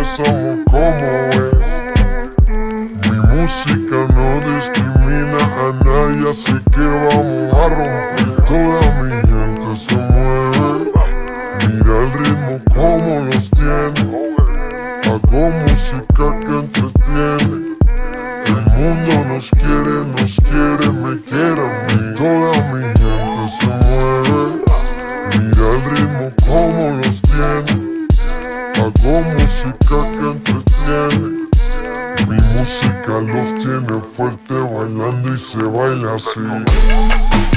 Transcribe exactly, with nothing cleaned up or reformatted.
empezamos como es. Mi música no discrimina a nadie, así que vamos a romper. Toda mi gente se mueve, mira el ritmo como los tiene. Hago música que entretiene. El mundo nos quiere, nos quiere, me quiere a mí. Toda mi gente se mueve, mira el ritmo como los tiene. Hago música que entretiene. Mi música los tiene fuerte bailando y se baila así.